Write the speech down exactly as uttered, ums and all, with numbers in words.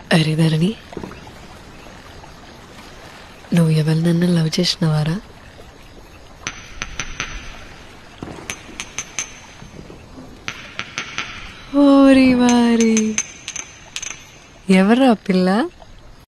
అరే ధరణి, నువ్వు ఎవరినన్నా లవ్ చేసినవారా? ఓరి వారి, ఎవరా పిల్ల?